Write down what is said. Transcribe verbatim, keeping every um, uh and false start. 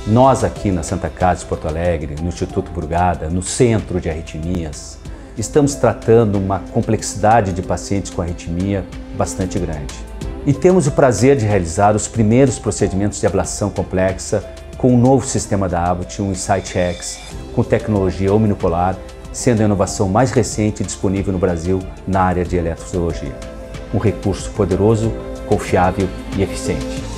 Nós aqui na Santa Casa de Porto Alegre, no Instituto Brugada, no Centro de Arritmias, estamos tratando uma complexidade de pacientes com arritmia bastante grande. E temos o prazer de realizar os primeiros procedimentos de ablação complexa com o novo sistema da Abbott, o Insight X, com tecnologia omnipolar, sendo a inovação mais recente disponível no Brasil na área de eletrofisiologia. Um recurso poderoso, confiável e eficiente.